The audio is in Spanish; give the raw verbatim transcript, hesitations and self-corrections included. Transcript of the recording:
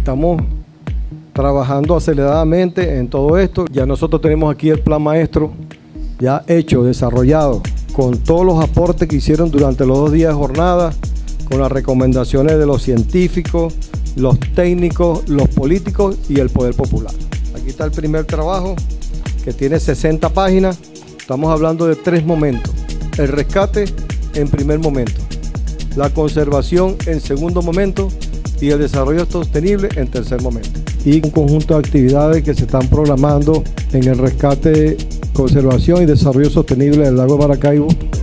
estamos trabajando aceleradamente en todo esto. Ya nosotros tenemos aquí el plan maestro ya hecho, desarrollado, con todos los aportes que hicieron durante los dos días de jornada, con las recomendaciones de los científicos, los técnicos, los políticos y el poder popular. Aquí está el primer trabajo, que tiene sesenta páginas. Estamos hablando de tres momentos: el rescate en primer momento, la conservación en segundo momento y el desarrollo sostenible en tercer momento. Y un conjunto de actividades que se están programando en el rescate, conservación y desarrollo sostenible del lago de Maracaibo